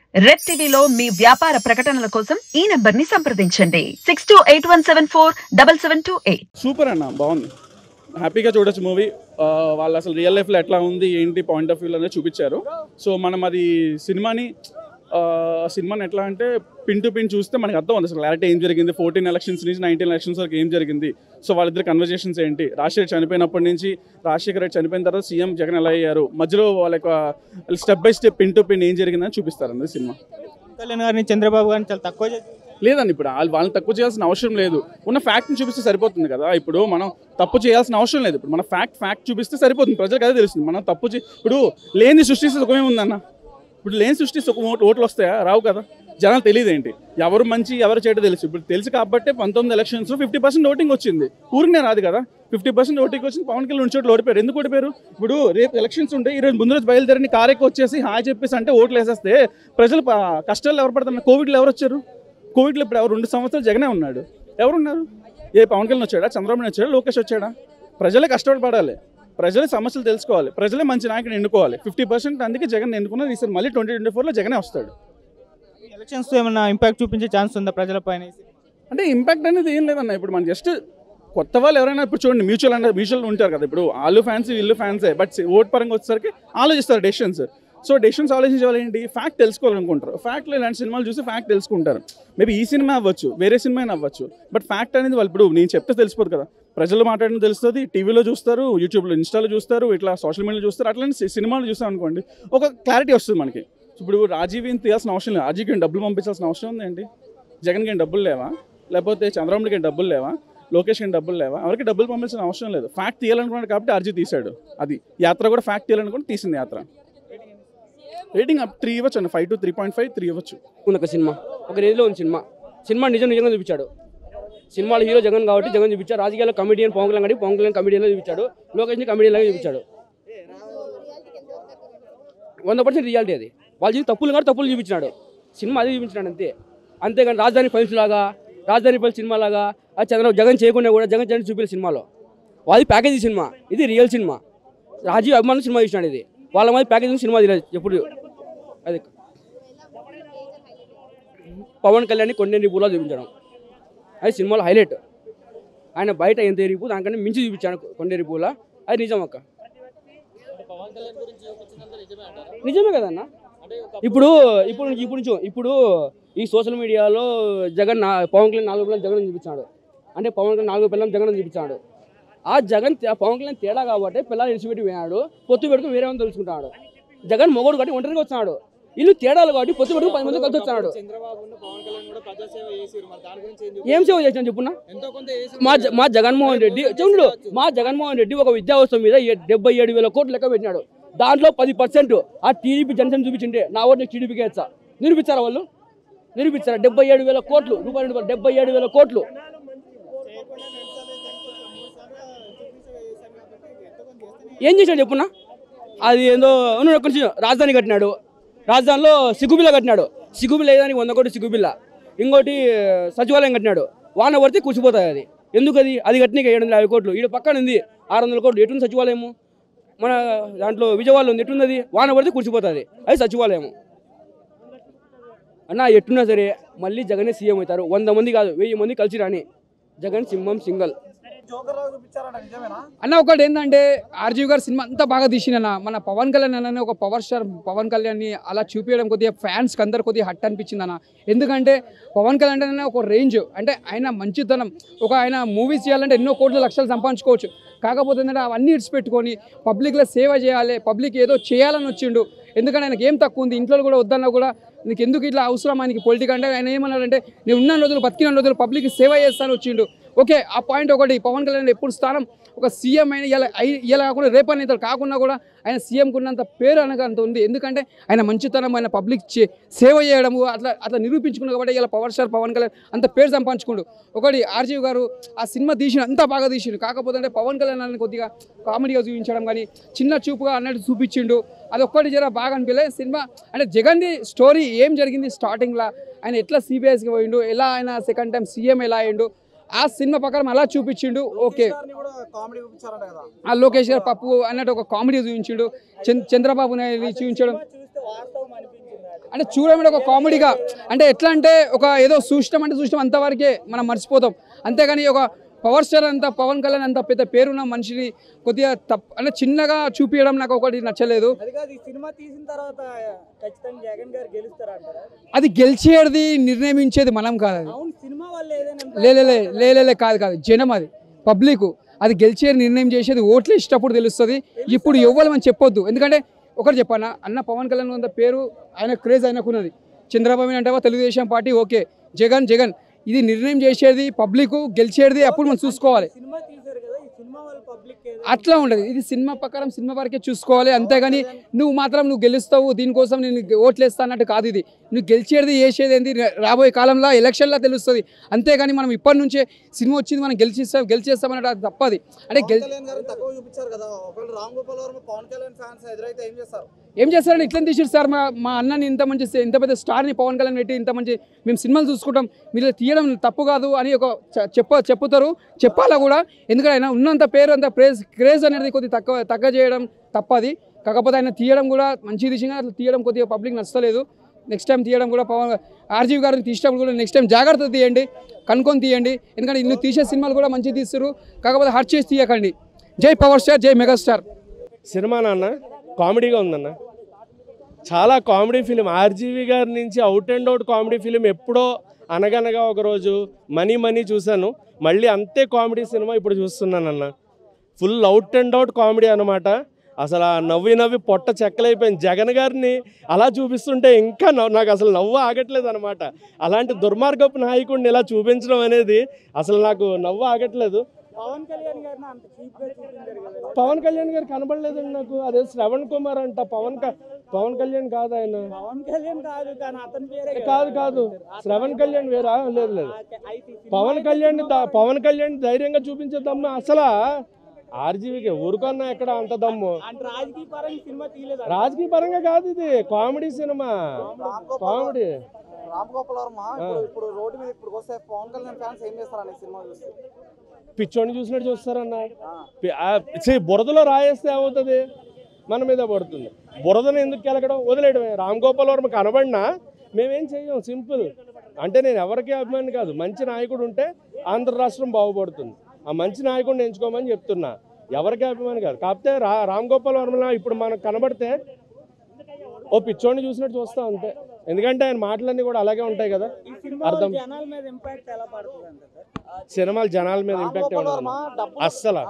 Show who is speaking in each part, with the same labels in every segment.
Speaker 1: Red టీవీలో మీ వ్యాపార ప్రకటనల కోసం ఈ నంబర్ ని సంప్రదించండి 6281747728.
Speaker 2: సూపర్ అన్న, బాగుంది, హ్యాపీగా చూడొచ్చు మూవీ. వాళ్ళు అసలు రియల్ లైఫ్లో ఎట్లా ఉంది ఏంటి పాయింట్ ఆఫ్ వ్యూలో అనేది చూపించారు. సో మనం అది సినిమాని ఎట్లా అంటే పిన్ టు పిన్ చూస్తే మనకు అర్థం ఉంది అసలు క్లారిటీ ఏం జరిగింది. 14 ఎలక్షన్స్ నుంచి 19 ఎలక్షన్స్ వరకు ఏం జరిగింది. సో వాళ్ళిద్దరు కన్వర్జేషన్స్ ఏంటి, రాజశేఖర్ చనిపోయినప్పటి నుంచి రాజశేఖర్ రెడ్డి చనిపోయిన తర్వాత సీఎం జగన్ ఎలా అయ్యారు, మధ్యలో వాళ్ళ step by step pin to pin ఏం జరిగిందని చూపిస్తారు అన్నది సినిమా.
Speaker 3: కళ్యాణ్ గారిని చంద్రబాబు గారిని చాలా తక్కువ
Speaker 2: లేదండి, ఇప్పుడు వాళ్ళని తక్కువ చేయాల్సిన అవసరం లేదు. ఉన్న ఫ్యాక్ట్ని చూపిస్తే సరిపోతుంది కదా. ఇప్పుడు మనం తప్పు చేయాల్సిన అవసరం లేదు. ఇప్పుడు మన ఫ్యాక్ట్ చూపిస్తే సరిపోతుంది, ప్రజలకు అదే తెలుస్తుంది. మనం తప్పు ఇప్పుడు లేని సృష్టిస్తే సుఖమే ఉందన్న. ఇప్పుడు లేని సృష్టిస్తే ఓట్లు వస్తాయా? రావు కదా. జనాలు తెలియదు ఏంటి, ఎవరు మంచి ఎవరు చెడు తెలుసు. ఇప్పుడు తెలుసు కాబట్టి 19 ఎలక్షన్స్ 50% ఓటింగ్ వచ్చింది. ఊరినే రాదు కదా. 50% ఓటింగ్ వచ్చింది. పవన్ కళ్యాణ్ 2 చోట్ల ఓడిపోయారు. ఎందుకు ఓడిపోయారు? ఇప్పుడు రేపు ఎలక్షన్స్ ఉంటే ఈరోజు ముందు రోజు బయలుదేరిని కారెక్కి వచ్చేసి హాయ్ చెప్పేసి అంటే ఓట్లు వేసేస్తే ప్రజలు కష్టాలు ఎవరు పడుతున్నారు? కోవిడ్లో ఎవరు వచ్చారు? కోవిడ్లో ఇప్పుడు 2 సంవత్సరాలు జగనే ఉన్నాడు. ఎవరున్నారు? ఏ పవన్ కళ్యాణ్ వచ్చాడా, చంద్రబాబు నాయుడు వచ్చాడా, లోకేష్ వచ్చాడా? ప్రజలే కష్టపడాలి, ప్రజలే సమస్యలు తెలుసుకోవాలి, ప్రజలే మంచి నాయకుని ఎన్నుకోవాలి. 50% అందుకే జగన్ ఎన్నుకున్నారు. ఈసారి మళ్ళీ 2024లో జగనే వస్తాడు.
Speaker 3: ఎలక్షన్స్ ఏమైనా ఇంపాక్ట్ చూపించే ఛాన్స్ ఉందా ప్రజలపైన?
Speaker 2: అంటే ఇంపాక్ట్ అనేది ఏం లేదన్న. ఇప్పుడు మనం జస్ట్ కొత్త వాళ్ళు ఎవరైనా ఇప్పుడు చూడండి, మ్యూచువల్ ఉంటారు కదా. ఇప్పుడు వాళ్ళు ఫ్యాన్స్ వీళ్ళు ఫ్యాన్సే, బట్ ఓట్ పరంగా వచ్చేసరికి ఆలోచిస్తారు డెసిషన్స్. సో డెసిషన్స్ ఆలోచించాలి ఏంటి, ఫ్యాక్ట్ తెలుసుకోవాలనుకుంటారు. ఫ్యాక్ట్లో ఇలాంటి సినిమాలు చూసి ఫ్యాక్ట్ తెలుసుకుంటారు. మేబీ ఈ సినిమా అవ్వచ్చు, వేరే సినిమా అయినా అవ్వచ్చు, బట్ ఫ్యాక్ట్ అనేది వాళ్ళు ఇప్పుడు నేను చెప్తే తెలిసిపోదు కదా. ప్రజలు మాట్లాడిన తెలుస్తుంది, టీవీలో చూస్తారు, యూట్యూబ్లో ఇన్స్టాలో చూస్తారు, ఇట్లా సోషల్ మీడియాలో చూస్తారు. అట్లాంటి సినిమాలు చూస్తాం అనుకోండి, ఒక క్లారిటీ వస్తుంది మనకి. ఇప్పుడు రాజీవ్ ఏం తీయాల్సిన అవసరం లేదు. రాజీవ్కి ఏం డబ్బులు పంపించాల్సిన అవసరం ఉంది ఏంటి? జగన్కి ఏం డబ్బులు లేవా? లేకపోతే చంద్రబాబుకి ఏం డబ్బులు లేవా? లోకేష్కి ఏం డబ్బులు లేవా? ఎవరికి డబ్బులు పంపించాల్సిన అవసరం లేదు. ఫ్యాక్ట్ తీయాలనుకున్నాడు కాబట్టి అర్జీ తీశాడు. అది యాత్ర కూడా ఫ్యాక్ట్ తీయాలనుకుని తీసింది యాత్ర. రేటింగ్ 3 ఇవ్వచ్చు అండి, 5 to 3.5 3 ఇవ్వచ్చు.
Speaker 4: ఒక సినిమా ఒక రేంజ్లో ఉంది. సినిమా నిజంగా చూపించాడు. సినిమాలో హీరో జగన్ కాబట్టి జగన్ చూపించాడు. రాజకీయాల్లో కమిడియన్ పవన్ కళ్యాణ్ కమిడియన్లో చూపించాడు. లోకేష్ని కమిడియన్లాగా చూపించాడు. 100% రియాలిటీ అది. వాళ్ళు చేసి తప్పులు చూపించినాడు. సినిమా అదే చూపించినాడు అంతేగాని రాజధాని ఫైల్స్ లాగా, రాజధాని ఫైల్స్ సినిమా లాగా జగన్ చేయకుండా కూడా జగన్ చూపించే సినిమాలో వాళ్ళది ప్యాకేజీ సినిమా, ఇది రియల్ సినిమా. రాజీవ్ అభిమానులు సినిమా చూసినాడు. ఇది వాళ్ళ మీద ప్యాకేజింగ్ సినిమా తెలియదు ఎప్పుడు. అది పవన్ కళ్యాణ్ కొండేని పూలా చూపించడం అది సినిమాలో హైలైట్. ఆయన బయట ఎంత ఎరిగిపో దానికంటే మించి చూపించాడు కొండేరి పూల. అది నిజం అక్క, నిజమే కదన్న. ఇప్పుడు ఈ సోషల్ మీడియాలో జగన్ పవన్ కళ్యాణ్ 4 పిల్లలు జగన్ చూపించాడు. అంటే పవన్ కళ్యాణ్ 4 పిల్లలు జగన్ చూపించాడు. ఆ జగన్ పవన్ కళ్యాణ్ తేడా కాబట్టి పిల్లలు ఇడిచిపెట్టి పోయినాడు. పొత్తు పెట్టుకుని వేరే మంది తెలుసుకుంటాడు. జగన్ మొగోడు కాబట్టి ఒంటరిగా వచ్చినాడు. వీళ్ళు తేడాలు కాబట్టి పొత్తు పెట్టుకుని 10 మంది కలిసి వచ్చాడు. ఏం సేవ చేసినా చెప్పున్నా? మా జగన్మోహన్ రెడ్డి ఒక విద్యావస్థ మీద 77,000 కోట్లు లెక్క పెట్టినాడు. దాంట్లో 10% ఆ టీడీపీ జనసేన చూపించింటే నా ఓటు టీడీపీకి వేస్తా. నిరూపించారా వాళ్ళు? నిరూపించారా? 77,000 కోట్లు రూపాయలు, 77,000 కోట్లు. ఏం చేశాడు చెప్పున్నా? అది ఏందో కొంచెం రాజధాని కట్టినాడు. రాజధానిలో సిగ్గుబిల్ల కట్టినాడు. సిగ్గుబిల్ల ఏదానికి 100 కోట్లు సిగ్గుబిల్ల. ఇంకోటి సచివాలయం కట్టినాడు. వాన పడితే కూర్చిపోతాయి. అది ఎందుకు? అది కట్టినకి 750 కోట్లు. ఈడ పక్కన ఉంది 600 కోట్లు. ఎటుంది సచివాలయము? మన దాంట్లో విజయవాడలో ఉంది. ఎటుంది? అది వాన పడితే కూర్చిపోతుంది. అది సచివాలయము అన్న. ఎట్టున్నా సరే మళ్ళీ జగనే సీఎం అవుతారు. 100 మంది కాదు 1000 మంది కలిసి రాని జగన్ సింహం సింగల్
Speaker 5: అన్న. ఒకటి ఏంటంటే ఆర్జీవి గారు సినిమా అంతా బాగా తీసిన మన పవన్ కళ్యాణ్ అన్న ఒక పవర్ స్టార్ పవన్ కళ్యాణ్ని అలా చూపించడం కొద్దిగా ఫ్యాన్స్కి అందరు కొద్దిగా హట్ అనిపించింది అన్న. ఎందుకంటే పవన్ కళ్యాణ్ అనే ఒక రేంజ్, అంటే ఆయన మంచితనం, ఆయన మూవీస్ చేయాలంటే ఎన్నో కోట్ల లక్షలు సంపాదించుకోవచ్చు. కాకపోతే ఏంటంటే అవన్నీ ఇడిచిపెట్టుకొని పబ్లిక్లో సేవ చేయాలి, పబ్లిక్ ఏదో చేయాలని వచ్చిండు. ఎందుకంటే ఆయనకి ఏం తక్కువ ఉంది, ఇంట్లో కూడా వద్దన్నా కూడా నీకు ఎందుకు ఇట్లా అవసరం ఆయనకి పొలిటిక్ అంటే ఆయన ఏమన్నాడంటే నేను ఉన్న రోజులు బతికిన రోజులు పబ్లిక్ సేవ చేస్తాను వచ్చిండు. ఓకే, ఆ పాయింట్ ఒకటి. పవన్ కళ్యాణ్ ఎప్పుడు స్థానం ఒక సీఎం అయిన ఇలా కాకుండా రేపని ఇతరు కాకుండా కూడా ఆయన సీఎంకు ఉన్నంత పేరు అనగా అంత ఉంది. ఎందుకంటే ఆయన మంచితనం, ఆయన పబ్లిక్ సేవ చేయడము అట్లా నిరూపించుకున్నాడు కాబట్టి ఇలా పవర్ స్టార్ పవన్ కళ్యాణ్ అంత పేరు సంపాదించుకుండు. ఒకటి ఆర్జీవి గారు ఆ సినిమా అంత బాగా తీసిండు. కాకపోతే అంటే పవన్ కళ్యాణ్ అని కొద్దిగా కామెడీగా చూపించడం కానీ చిన్న చూపుగా అన్నట్టు చూపించిండు. అది ఒక్కటి జర బాగా అనిపించలేదు సినిమా. అంటే జగన్ది స్టోరీ ఏం జరిగింది స్టార్టింగ్లో, ఆయన ఎట్లా సిబిఎస్కి పోయిండు, ఎలా ఆయన సెకండ్ టైం సీఎం ఎలా అయ్యిండు, ఆ సినిమా ప్రకారం అలా చూపించిండు. ఓకే, ఆ లోకేష్ గారు పప్పు అన్నట్టు ఒక కామెడీ చూపించిండు. చంద్రబాబు నాయుడు చూపించడం అంటే చూడడం ఒక కామెడీగా, అంటే ఎట్లా అంటే ఒక ఏదో చూసినాం అంటే చూసినాం అంతవరకే మనం మర్చిపోతాం. అంతేగాని ఒక పవర్ స్టార్ అంత పవన్ కళ్యాణ్ అంత పెద్ద పేరున్న మనిషిని కొద్దిగా అంటే చిన్నగా చూపించడం నాకు ఒకటి నచ్చలేదు. అది గెలిచేది నిర్ణయించేది మనం కాదు, అది కాదు జనం, అది పబ్లిక్. అది గెలిచే నిర్ణయం చేసేది ఓట్లు ఇష్టప్పుడు తెలుస్తుంది. ఇప్పుడు ఎవ్వరు మనం చెప్పొద్దు. ఎందుకంటే ఒకటి చెప్పానా అన్న, పవన్ కళ్యాణ్ అంత పేరు, ఆయన క్రేజ్ ఆయనకున్నది. చంద్రబాబు అంటావా తెలుగుదేశం పార్టీ, ఓకే. జగన్ ఇది నిర్ణయం చేసేది పబ్లిక్, గెలిచేది అప్పుడు మనం చూసుకోవాలి. అట్లా ఉండదు. ఇది సినిమా ప్రకారం సినిమా వరకే చూసుకోవాలి. అంతేగాని నువ్వు గెలుస్తావు దీనికోసం నేను ఓట్లు వేస్తా అన్నట్టు కాదు. ఇది నువ్వు గెలిచేది చేసేది ఏంది రాబోయే కాలంలో ఎలక్షన్లో తెలుస్తుంది. అంతేగాని మనం ఇప్పటి నుంచే సినిమా వచ్చింది మనం గెలిచేస్తాం అన్నట్టు అది తప్పది. అంటే ఏం చేస్తారని ఇట్లా తీసారు సార్. మా అన్నని ఇంత పెద్ద స్టార్ని పవన్ కళ్యాణ్ పెట్టి ఇంత మంచి మేము సినిమాలు చూసుకుంటాం, మీరు తీయడం తప్పు కాదు అని ఒక చెప్పుతారు, చెప్పాలా కూడా. ఎందుకంటే ఆయన ఉన్నంత పేరు అంత క్రేజ్ అనేది కొద్దిగా తక్కువ చేయడం తప్పది. కాకపోతే ఆయన తీయడం కూడా మంచి దిశగా అట్లా తీయడం కొద్దిగా పబ్లిక్ నచ్చలేదు. నెక్స్ట్ టైం తీయడం కూడా ఆర్జీవి గారిని తీసేటప్పుడు కూడా నెక్స్ట్ టైం జాగ్రత్త తీయండి, కనుక్కొని తీయండి. ఎందుకంటే ఇల్లు తీసే సినిమాలు కూడా మంచిగా తీస్తారు, కాకపోతే హర్ట్ చేసి తీయకండి. జై పవర్ స్టార్, జై మెగాస్టార్.
Speaker 6: సినిమా నాన్న కామెడీగా ఉందన్న, చాలా కామెడీ ఫిలిం. ఆర్జీవి గారి నుంచి out and out comedy film ఎప్పుడో అనగనగా ఒకరోజు మనీ చూశాను, మళ్ళీ అంతే కామెడీ సినిమా ఇప్పుడు చూస్తున్నానన్న. Full out and out comedy అనమాట. అసలు ఆ నవ్వి పొట్ట చెక్కలైపోయింది. జగన్ గారిని అలా చూపిస్తుంటే ఇంకా నాకు అసలు నవ్వు ఆగట్లేదు అనమాట. అలాంటి దుర్మార్గపు నాయకుడిని ఇలా చూపించడం అనేది అసలు నాకు నవ్వు ఆగట్లేదు. పవన్ కళ్యాణ్ గారు కనబడలేదండి నాకు. అదే శ్రవణ్ కుమార్ అంట. పవన్ కళ్యాణ్ కాదు ఆయన. కాదు శ్రవణ్ కళ్యాణ్ వేరా? లేదు పవన్ కళ్యాణ్ ధైర్యంగా చూపించేద్దామా అసలు. ఆర్జీవికి ఊరుకన్నా ఎక్కడ అంత దమ్ము. రాజకీయ పరంగా కాదు, ఇది కామెడీ సినిమా. కామెడీ. పిచ్చోని చూసినట్టు చూస్తారన్న. బురదలో రాయేస్తే ఏమవుతుంది, మన మీద పడుతుంది. బురదను ఎందుకు కెలకడం, వదిలేయడమే. రామ్ గోపాల్ వర్మ కనబడినా మేమేం చెయ్యం, సింపుల్. అంటే నేను ఎవరికీ అభిమాని కాదు. మంచి నాయకుడు ఉంటే ఆంధ్ర రాష్ట్రం బాగుపడుతుంది. ఆ మంచి నాయకుడిని ఎంచుకోమని చెప్తున్నా, ఎవరికీ అభిమాని కాదు. కాకపోతే రామ్ గోపాల్ వర్మ ఇప్పుడు మనకు కనబడితే ఓ పిచ్చోడిని చూసినట్టు చూస్తాం అంతే. ఎందుకంటే ఆయన మాటలన్నీ కూడా అలాగే ఉంటాయి కదా. అర్థం సినిమాలు జనాల మీద ఇంపాక్ట్ అస్సలు.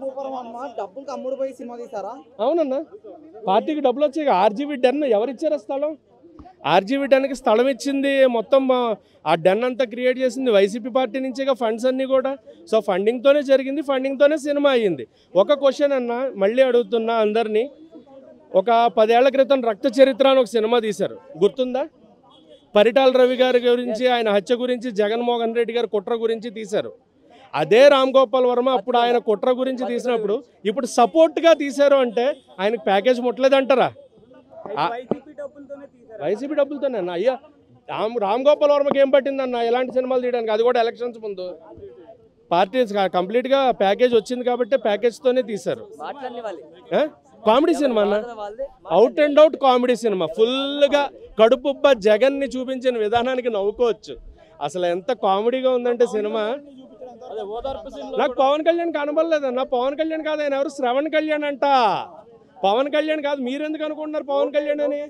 Speaker 6: అవునన్నా, పార్టీకి డబ్బులు వచ్చాయి. ఆర్జీవి డెన్ ఎవరిచ్చారు స్థలం? ఆర్జీవి డెన్కి స్థలం ఇచ్చింది, మొత్తం ఆ డెన్ అంతా క్రియేట్ చేసింది వైసీపీ పార్టీ నుంచేగా ఫండ్స్ అన్నీ కూడా. సో ఫండింగ్తోనే జరిగింది, ఫండింగ్తోనే సినిమా అయ్యింది. ఒక క్వశ్చన్ అన్న మళ్ళీ అడుగుతున్నా అందరినీ. ఒక 10 ఏళ్ల క్రితం రక్త చరిత్ర అని ఒక సినిమా తీశారు, గుర్తుందా? పరిటాల రవి గారి గురించి, ఆయన హత్య గురించి, జగన్మోహన్ రెడ్డి గారి కుట్ర గురించి తీశారు. అదే రామ్ గోపాల్ వర్మ అప్పుడు ఆయన కుట్ర గురించి తీసినప్పుడు ఇప్పుడు సపోర్ట్గా తీశారు అంటే ఆయనకు ప్యాకేజ్ ముట్టలేదంటారా? వైసీపీ డబ్బులతోనే అన్న. అయ్యా, రామ్ గోపాల్ వర్మకి ఏం పట్టిందన్న ఇలాంటి సినిమాలు తీయడానికి? అది కూడా ఎలక్షన్స్ ముందు. పార్టీ కంప్లీట్గా ప్యాకేజ్ వచ్చింది కాబట్టి ప్యాకేజ్తోనే తీశారు. కామెడీ సినిమా అన్న, out and out comedy cinema. ఫుల్గా కడుపుబ్బ జగన్ని చూపించిన విధానానికి నవ్వుకోవచ్చు. అసలు ఎంత కామెడీగా ఉందంటే సినిమా. నాకు పవన్ కళ్యాణ్ కనబడలేదన్న. పవన్ కళ్యాణ్ కాదు, ఆయన ఎవరు? శ్రవణ్ కళ్యాణ్ అంట. పవన్ కళ్యాణ్ కాదు. మీరెందుకు అనుకుంటున్నారు పవన్ కళ్యాణ్ అని?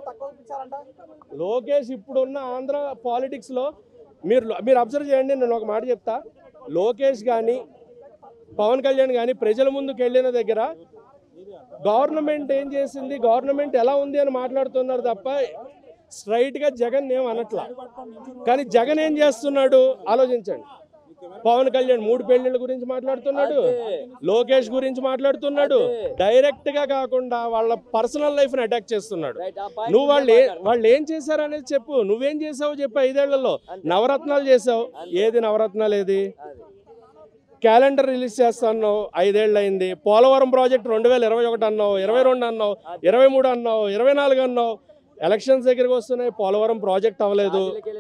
Speaker 6: లోకేష్ ఇప్పుడున్న ఆంధ్ర పాలిటిక్స్లో మీరు అబ్జర్వ్ చేయండి. నేను ఒక మాట చెప్తా. లోకేష్ కానీ పవన్ కళ్యాణ్ కానీ ప్రజల ముందుకు వెళ్ళిన దగ్గర గవర్నమెంట్ ఏం చేసింది, గవర్నమెంట్ ఎలా ఉంది అని మాట్లాడుతున్నారు తప్ప స్ట్రైట్గా జగన్ ఏం అనట్లా. కానీ జగన్ ఏం చేస్తున్నాడు ఆలోచించండి. పవన్ కళ్యాణ్ 3 పెళ్లిళ్ళ గురించి మాట్లాడుతున్నాడు, లోకేష్ గురించి మాట్లాడుతున్నాడు. డైరెక్ట్గా కాకుండా వాళ్ళ పర్సనల్ లైఫ్ని అటాక్ చేస్తున్నాడు. నువ్వు వాళ్ళు ఏం చేశారు అనేది చెప్పు. నువ్వేం చేసావు చెప్పు. 5 ఏళ్లలో నవరత్నాలు చేసావు. ఏది నవరత్నాలు? ఏది? క్యాలెండర్ రిలీజ్ చేస్తా అన్నావు, 5 ఏళ్ళు అయింది. పోలవరం ప్రాజెక్ట్ 2021 అన్నావు, 22 అన్నావు, 23 అన్నావు, 24 అన్నావు. ఎలక్షన్స్ దగ్గరికి వస్తున్నాయి, పోలవరం ప్రాజెక్ట్ అవ్వలేదు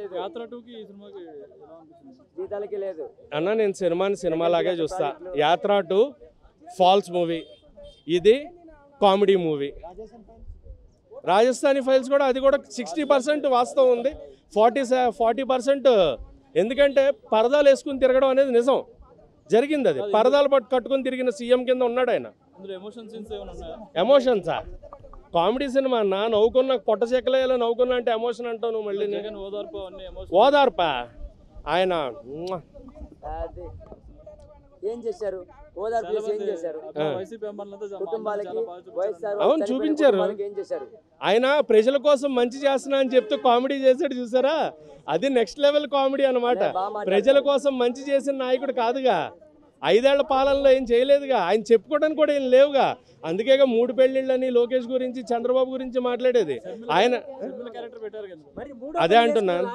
Speaker 6: అన్న. నేను సినిమాలాగే చూస్తా. యాత్ర 2 ఫాల్స్ మూవీ, ఇది కామెడీ మూవీ. రాజస్థానీ ఫైల్స్ కూడా అది కూడా 60% వాస్తవం ఉంది, 40% ఎందుకంటే పరదాలు వేసుకుని తిరగడం అనేది నిజం జరిగింది. అది పరదాలు కట్టుకుని తిరిగిన సీఎం కింద ఉన్నాడు ఆయన. ఎమోషన్సా? కామెడీ సినిమా అన్న, నవ్వుకున్న పొట్ట చెక్కలేలా నవ్వుకున్నా అంటే ఎమోషన్ అంటావు నువ్వు మళ్ళీ. ఓదార్పా ఆయన
Speaker 7: ఏం చేశారు?
Speaker 6: అవును చూపించారు. ఆయన ప్రజల కోసం మంచి చేస్తున్నా అని చెప్తూ కామెడీ చేశాడు చూసారా, అది నెక్స్ట్ లెవెల్ కామెడీ అన్నమాట. ప్రజల కోసం మంచి చేసిన నాయకుడు కాదుగా, 5 ఏళ్ల పాలనలో ఏం చేయలేదుగా, ఆయన చెప్పుకోవడానికి కూడా ఏం లేవుగా. అందుకేగా 3 పెళ్లిళ్ళని లోకేష్ గురించి చంద్రబాబు గురించి మాట్లాడేది ఆయన. అదే అంటున్నాను.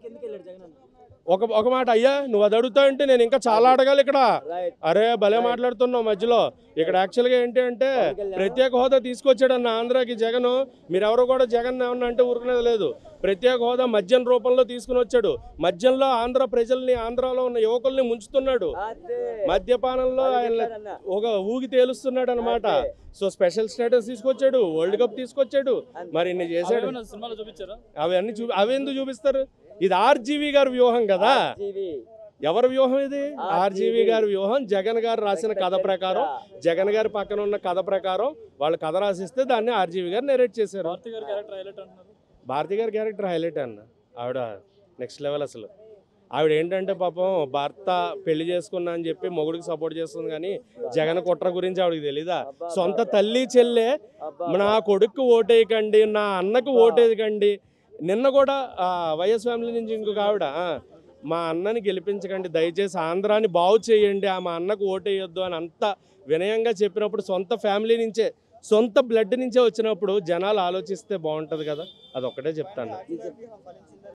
Speaker 6: ఒక మాట అయ్యా, నువ్వు అది అడుగుతా అంటే నేను ఇంకా చాలా అడగాలి ఇక్కడ. అరే భలే మాట్లాడుతున్నావు మధ్యలో. ఇక్కడ యాక్చువల్గా ఏంటి అంటే ప్రత్యేక హోదా తీసుకొచ్చాడన్న ఆంధ్రాకి జగన్. మీరెవరు కూడా జగన్ ఏమన్నా అంటే ఊరుకునేది లేదు. ప్రత్యేక హోదా మద్యం రూపంలో తీసుకుని వచ్చాడు. మద్యంలో ఆంధ్ర ప్రజల్ని, ఆంధ్రాలో ఉన్న యువకుల్ని ముంచుతున్నాడు. మద్యపానంలో ఆయన ఒక ఊగి తేలుస్తున్నాడు అనమాట. సో స్పెషల్ స్టేటస్ తీసుకొచ్చాడు, వరల్డ్ కప్ తీసుకొచ్చాడు, మరి ఇన్ని చేశాడు. అవి ఎందుకు చూపిస్తారు? ఇది ఆర్జీవి గారి వ్యూహం కదా. ఎవరి వ్యూహం ఇది? ఆర్జీవి గారి వ్యూహం. జగన్ గారు రాసిన కథ ప్రకారం, జగన్ గారి పక్కన ఉన్న కథ ప్రకారం వాళ్ళు కథ రాసిస్తే దాన్ని ఆర్జీవి గారు నెరేట్ చేశారు. భారతి గారి క్యారెక్టర్ హైలైట్ అన్న. ఆవిడ నెక్స్ట్ లెవెల్ అసలు. ఆవిడ ఏంటంటే పాపం భర్త పెళ్లి చేసుకున్నా అని చెప్పి మొగుడికి సపోర్ట్ చేస్తుంది, కానీ జగన్ కుట్ర గురించి ఆవిడకి తెలీదా? సొంత తల్లి చెల్లె నా కొడుకు ఓటేయకండి, నా అన్నకు ఓటేయకండి. నిన్న కూడా వైఎస్ ఫ్యామిలీ నుంచి ఇంకొక ఆవిడ, మా అన్నని గెలిపించకండి దయచేసి, ఆంధ్రాని బాగు చేయండి, మా అన్నకు ఓటేయొద్దు అని అంత వినయంగా చెప్పినప్పుడు, సొంత ఫ్యామిలీ నుంచే, సొంత బ్లడ్ నుంచే వచ్చినప్పుడు జనాలు ఆలోచిస్తే బాగుంటుంది కదా. అదొక్కటే చెప్తాను.